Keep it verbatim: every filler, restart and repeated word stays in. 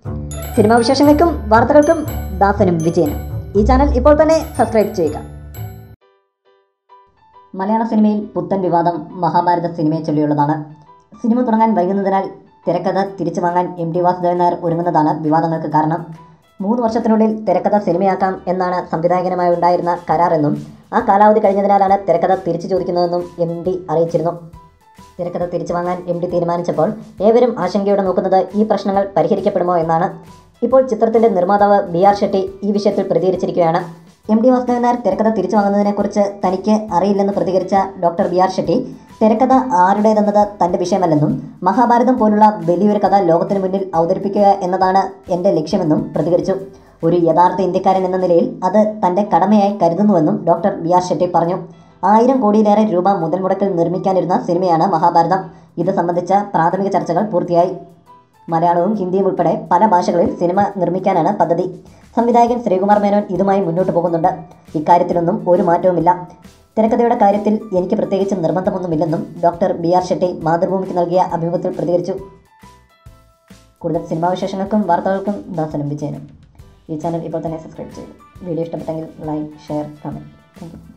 Cinema വിശേഷങ്ങൾക്കും വാർത്തകൾക്കും ദാസനും വിജയനും ഈ ചാനൽ ഇപ്പോൾ തന്നെ സബ്സ്ക്രൈബ് ചെയ്യുക. മലയാള സിനിമയിൽ പുത്തൻ വിവാദം മഹാഭാരത സിനിമയെ ചൊല്ലിയുള്ളതാണ്. സിനിമ തുടങ്ങാൻ വൈകുന്നതിനാൽ തിരക്കഥ തിരിച്ചു വാങ്ങാൻ എം ടി വാസുദേവൻ നായർ ഒരുങ്ങുന്നതാണ് വിവാദങ്ങൾക്ക് കാരണം. മൂന്ന് വർഷത്തിനുള്ളിൽ തിരക്കഥ സിനിമയാക്കാം എന്നാണ് സംവിധായകനുമായി ഉണ്ടായിരുന്ന കരാറെന്നും ആ കാലാവധി കഴിഞ്ഞതിനാലാണ് തിരക്കഥ തിരിച്ചു ചോദിക്കുന്നതെന്നും എം ഡി അറിയിച്ചിരുന്നു. തിരക്കഥ തിരിച്ചു വാങ്ങാൻ എം ഡി തീരുമാനിച്ചപ്പോൾ ഏവരും ആശങ്കയോടെ നോക്കുന്നത് ഈ പ്രശ്നങ്ങൾ പരിഹരിക്കപ്പെടുമോ എന്നാണ്. ഇപ്പോൾ ചിത്രത്തിൻ്റെ നിർമ്മാതാവ് ബി ആർ ഷെട്ടി ഈ വിഷയത്തിൽ പ്രതികരിച്ചിരിക്കുകയാണ്. എം ടി വാസുദേവൻ നായർ തിരക്കഥ തിരിച്ചു വാങ്ങുന്നതിനെക്കുറിച്ച് തനിക്ക് അറിയില്ലെന്ന് പ്രതികരിച്ച ഡോക്ടർ ബി ആർ ഷെട്ടി തിരക്കഥ ആരുടേതെന്നത് തൻ്റെ വിഷയമല്ലെന്നും മഹാഭാരതം പോലുള്ള വലിയൊരു കഥ ലോകത്തിന് മുന്നിൽ അവതരിപ്പിക്കുക എന്നതാണ് എൻ്റെ ലക്ഷ്യമെന്നും പ്രതികരിച്ചു. ഒരു യഥാർത്ഥ ഇന്ത്യക്കാരൻ എന്ന നിലയിൽ അത് തൻ്റെ കടമയായി കരുതുന്നുവെന്നും ഡോക്ടർ ബി ആർ ഷെട്ടി പറഞ്ഞു. ആയിരം കോടിയിലേറെ രൂപ മുതൽ മുടക്കിൽ നിർമ്മിക്കാനിരുന്ന സിനിമയാണ് മഹാഭാരതം. ഇത് സംബന്ധിച്ച പ്രാഥമിക ചർച്ചകൾ പൂർത്തിയായി. മലയാളവും ഹിന്ദിയും ഉൾപ്പെടെ പല ഭാഷകളിൽ സിനിമ നിർമ്മിക്കാനാണ് പദ്ധതി. സംവിധായകൻ ശ്രീകുമാർ മേനോൻ ഇതുമായി മുന്നോട്ട് പോകുന്നുണ്ട്. ഇക്കാര്യത്തിലൊന്നും ഒരു മാറ്റവുമില്ല. തിരക്കഥയുടെ കാര്യത്തിൽ എനിക്ക് പ്രത്യേകിച്ച് നിർബന്ധമൊന്നുമില്ലെന്നും ഡോക്ടർ ബി ആർ ഷെട്ടി മാതൃഭൂമിക്ക് നൽകിയ അഭിമുഖത്തിൽ പ്രതികരിച്ചു. കൂടുതൽ സിനിമാ വിശേഷങ്ങൾക്കും വാർത്തകൾക്കും ദാസനും വിജയനും ഈ ചാനൽ ഇപ്പോൾ തന്നെ സബ്സ്ക്രൈബ് ചെയ്യും. വീഡിയോ ഇഷ്ടപ്പെട്ടെങ്കിൽ like, share, comment. Thank U.